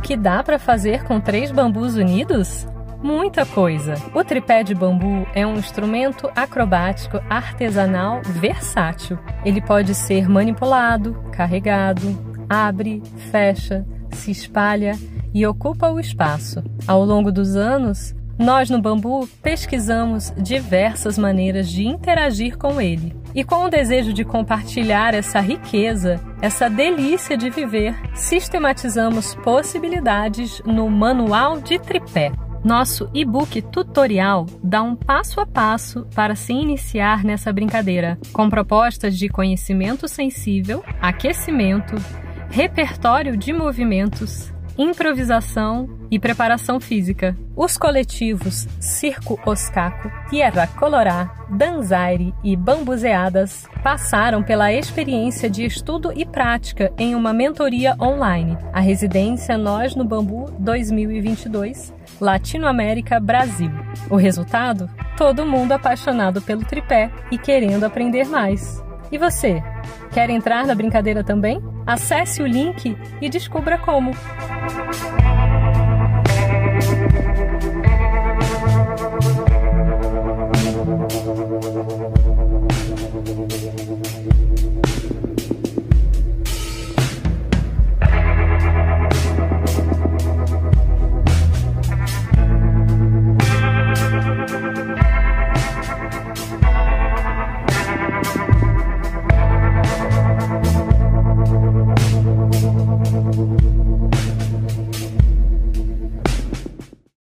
que dá para fazer com 3 bambus unidos? Muita coisa! O tripé de bambu é um instrumento acrobático artesanal versátil. Ele pode ser manipulado, carregado, abre, fecha, se espalha e ocupa o espaço. Ao longo dos anos, nós no bambu pesquisamos diversas maneiras de interagir com ele. E com o desejo de compartilhar essa riqueza, essa delícia de viver, sistematizamos possibilidades no Manual de Tripé. Nosso e-book tutorial dá um passo a passo para se iniciar nessa brincadeira, com propostas de conhecimento sensível, aquecimento, repertório de movimentos, improvisação e preparação física. Os coletivos Circo Oscaco, Tierra Colorá, Danzaire e Bambuzeadas passaram pela experiência de estudo e prática em uma mentoria online. A residência Nós no Bambu 2022, Latinoamérica, Brasil. O resultado? Todo mundo apaixonado pelo tripé e querendo aprender mais. E você? Quer entrar na brincadeira também? Acesse o link e descubra como!